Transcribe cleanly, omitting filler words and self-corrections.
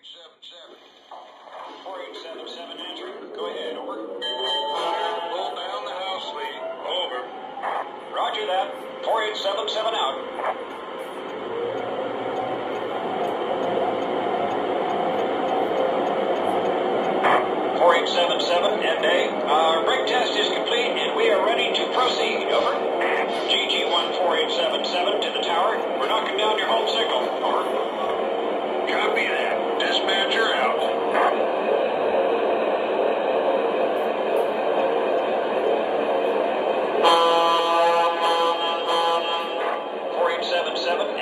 4877 answering. Go ahead, over. Pull down the house lead. Over. Roger that. 4877 out. 4877, end A. Our brake test is complete and we are ready to proceed. Over. GG1 4877 to the tower. We're knocking down your home signal. Over. Copy that. Dispatcher out. 4877,